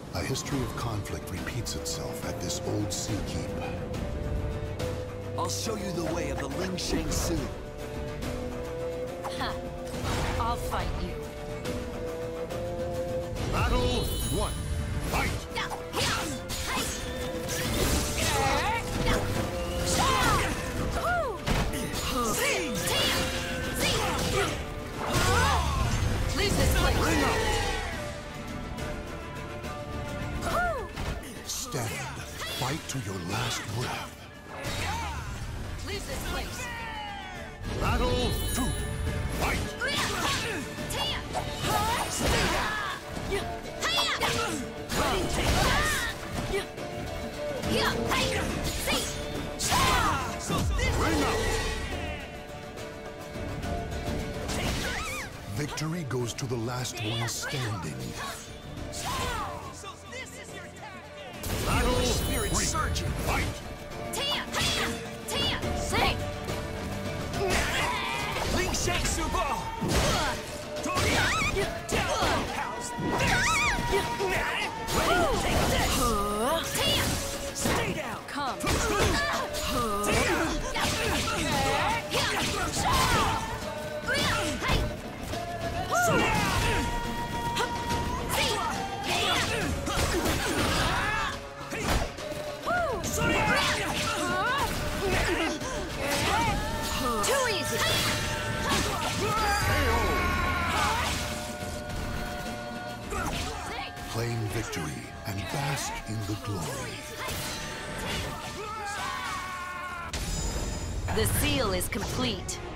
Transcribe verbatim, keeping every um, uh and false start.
A history of conflict repeats itself at this old sea keep. I'll show you the way of the Ling Shang Su. Ha! I'll fight you. Battle one. Fight! Leave this place. Bring up! Stand. Fight to your last breath. Leave this place. Battle two. Fight! Bring up! Victory goes to the last one standing. Battle Spirit three. Surgeon. Fight! Ling Shang Su Ball. How's this? Stay down. Come. Too easy. Claim victory and bask in the glory. The seal is complete.